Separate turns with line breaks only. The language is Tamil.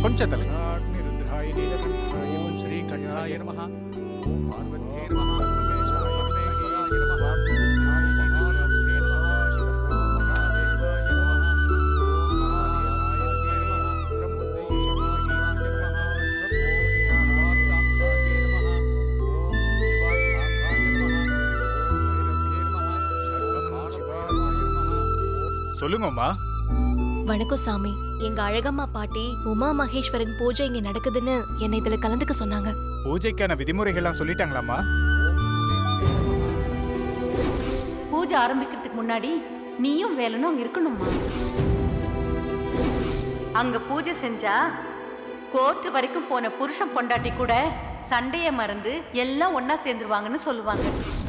கொஞ்சம் தலை. ஸ்ரீ கண்டாய நமஹ. ஓம் பார்வதியே நமஹ. சொல்லுங்கம்மா.
வணக்கம் சாமி. எங்க அழகம்மா பாட்டி உமா மகேஸ்வரன் பூஜை இங்க நடக்குதுன்னு என்னை இதுல கலந்துக்க சொன்னாங்க.
பூஜைக்கான விதிமுறைகள்லாம் சொல்லிட்டாங்களாம்மா?
பூஜை ஆரம்பிக்கிறதுக்கு முன்னாடி நீயும் வேலனும் அங்க இருக்கணும்மா. அங்க பூஜை செஞ்சா கோர்ட் வரைக்கும் போன புருஷன் பொண்டாட்டி கூட சண்டைய மறந்து எல்லாம் ஒன்னா சேர்ந்துருவாங்கன்னு சொல்லுவாங்க.